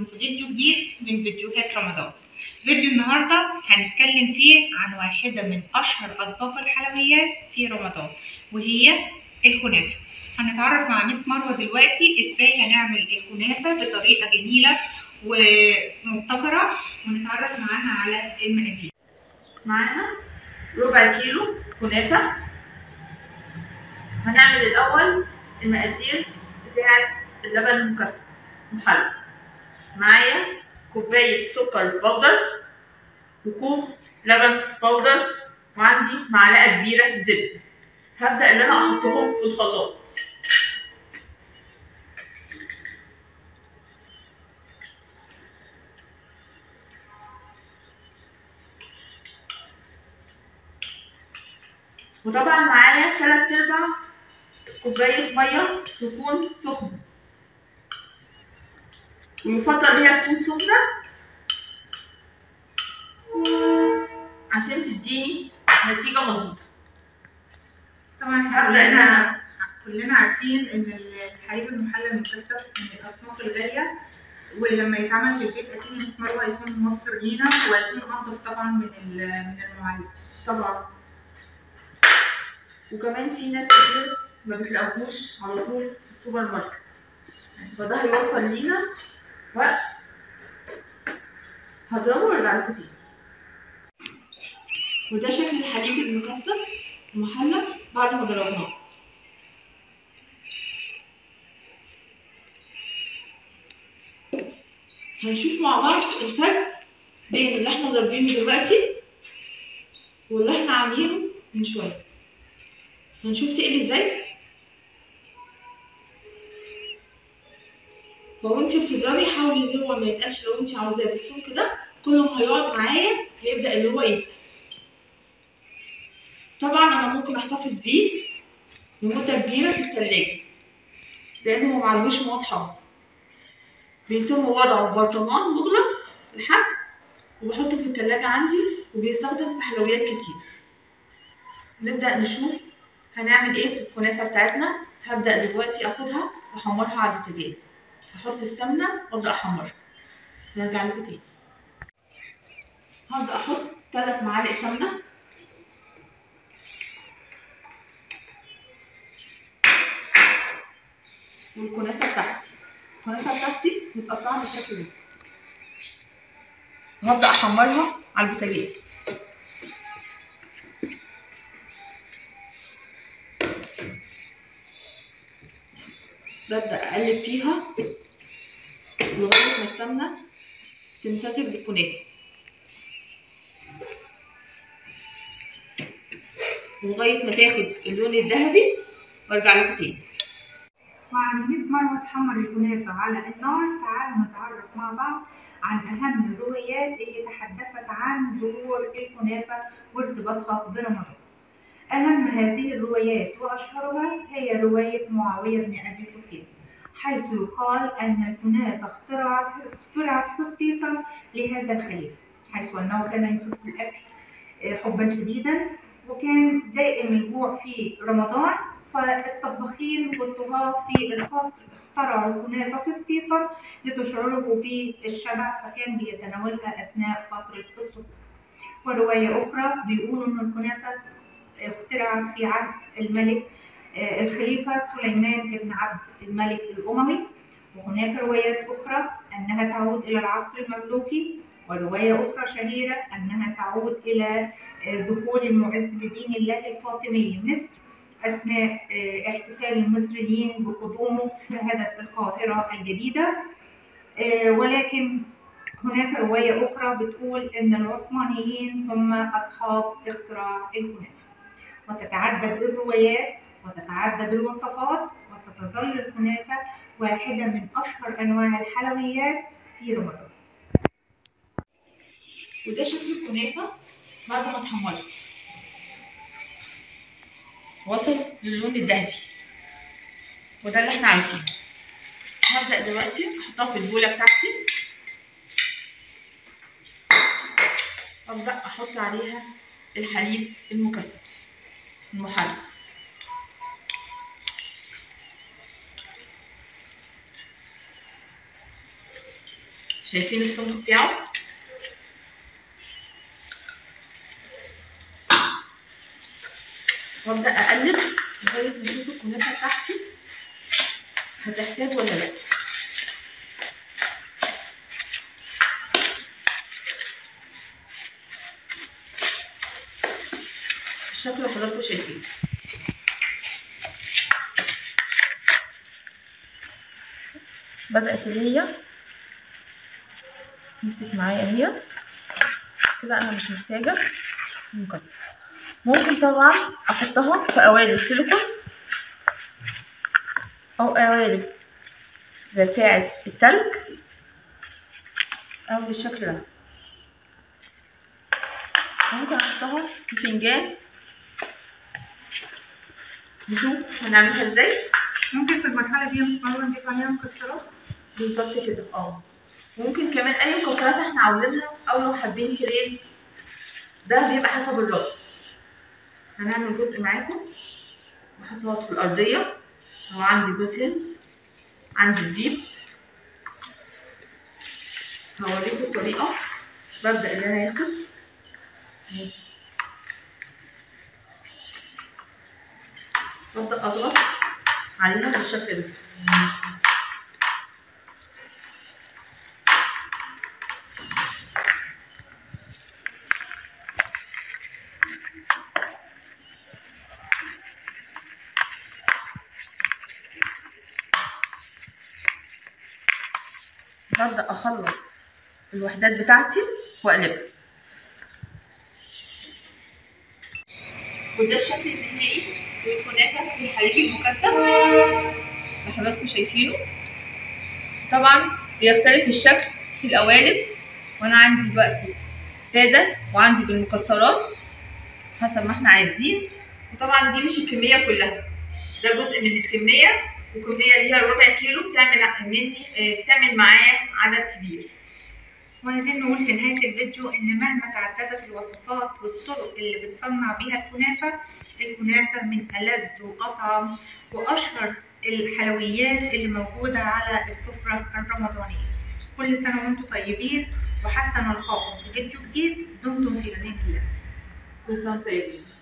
بيكم في فيديو جديد من فيديوهات رمضان. فيديو النهارده هنتكلم فيه عن واحدة من أشهر أطباق الحلويات في رمضان وهي الكنافة. هنتعرف مع ميس مروة دلوقتي ازاي هنعمل الكنافة بطريقة جميلة ومبتكرة، ونتعرف معاها على المقادير. معانا ربع كيلو كنافة. هنعمل الأول المقادير بتاعة اللبن المكثف محلى. معايا كوباية سكر بودر وكوب لبن بودر، وعندي معلقة كبيرة زبدة. هبدأ إن أنا أحطهم في الخلاط. وطبعا معايا 3/4 كوباية مية تكون سخنة، ويفضل هي تكون سخنة عشان تديني نتيجة مظبوطة. طبعا كلنا عارفين ان الحليب المحلى المكثف من الاصناف الغالية، ولما يتعمل في البيت اكيد ميس مروة هيكون موفر لينا وهيكون انضف طبعا من المعلب طبعا. وكمان في ناس كتير ما بتلاقوهوش على طول في السوبر ماركت، فده هيوفر لينا وقت. هضربه وارجع لكم تاني. وده شكل الحليب المكثف المحلى بعد ما ضربناه. هنشوف مع بعض الفرق بين اللي احنا ضاربينه دلوقتي واللي احنا عاملينه من شويه. هنشوف تقلي ازاي. وانت بتضربي حاولي ان هو ما يتقلش. لو انت عاوزاه بالسمك ده كل ما هيقعد معايا هيبدا اللي هو يتقل. طبعا انا ممكن احتفظ بيه لمده كبيره في الثلاجه لانه ما معلوش مواد حافظه. بيتم وضعه في برطمان مغلق الحجم وبحطه في الثلاجه عندي، وبيستخدم في حلويات كتير. نبدا نشوف هنعمل ايه في الكنافه بتاعتنا. هبدا دلوقتي اخدها واحمرها على البوتاجاز. هحط السمنه وابدا احمرها. نرجع لكم تاني. هبدا احط 3 معالق سمنه. والكنافه بتاعتي متقطعه بالشكل ده، وهبدا احمرها على البوتاجاز. ببدا اقلب فيها لغايه ما السمنه تمتزج بالكنافه، لغايه ما تاخد اللون الذهبي وارجع لكم تاني. وعند ميس مروة تحمر الكنافة على النار، تعالوا نتعرف مع بعض عن أهم الروايات اللي تحدثت عن ظهور الكنافة وارتباطها برمضان. أهم هذه الروايات وأشهرها هي رواية معاوية بن أبي سفيان، حيث يقال أن الكنافة اخترعت خصيصا لهذا الخليفة، حيث أنه كان يحب الأكل حبا شديدا، وكان دائم الجوع في رمضان، فالطباخين والطهاة في القصر اخترعوا الكنافة خصيصا لتشعره بالشبع، فكان بيتناولها أثناء فترة السحور. ورواية أخرى بيقولوا إن الكنافة اخترعت في عهد الملك الخليفة سليمان بن عبد الملك الأموي. وهناك روايات أخرى أنها تعود إلى العصر المملوكي، ورواية أخرى شهيرة أنها تعود إلى دخول المعز لدين الله الفاطمي مصر أثناء احتفال المصريين بقدومه شهادة القاهرة الجديدة. ولكن هناك رواية أخرى بتقول أن العثمانيين هم أصحاب اختراع الكنافة. وتتعدد الروايات وتتعدد الوصفات، وستظل الكنافة واحدة من أشهر أنواع الحلويات في رمضان. وده شكل الكنافة بعد ما اتحمرت، وصل للون الذهبي، وده اللي احنا عايزينه. هبدأ دلوقتي احطها في البولة بتاعتي. ابدأ احط عليها الحليب المكثف المحلى. شايفين السمك بتاعه؟ وابدا اقلب لغايه ما اشوف الكنافه بتاعتي هتحتاج ولا لا. الشكل حضراتكم شايفين. بدات اللي هي تمسك معايا اهي كده، انا مش محتاجه مكتب. ممكن طبعا احطها في قوالب سيليكون او قوالب بتاعه التلج او بالشكل ده. ممكن احطها في فنجان. نشوف هنعملها ازاي. ممكن في المرحله دي مش مرة نضيف عليها مكسرات. بالظبط كده. ممكن كمان اي مكسرات احنا عاوزينها، او لو حابين كريز، ده بيبقى حسب الرغبه. هنعمل جزء معاكم بحطها في الارضيه. هو عندي جوز هند، عندي زبيب. هوريكم الطريقه. ببدا ان انا اخد ببدا اضغط عليها بالشكل ده. ببدأ أخلص الوحدات بتاعتي وأقلبها. وده الشكل النهائي للكنافة بالحليب المكثف اللي حضراتكم شايفينه. طبعا بيختلف الشكل في القوالب، وأنا عندي دلوقتي سادة وعندي بالمكسرات حسب ما احنا عايزين. وطبعا دي مش الكمية كلها، ده جزء من الكمية، وكمية ليها ربع كيلو بتعمل معايا عدد كبير. وعايزين نقول في نهاية الفيديو إن مهما تعددت الوصفات والطرق اللي بتصنع بيها الكنافة من ألذ وأطعم وأشهر الحلويات اللي موجودة على السفرة الرمضانية. كل سنة وانتم طيبين، وحتى نلقاكم في فيديو جديد. دمتم في أمان الله. كل سنة وانتم طيبين.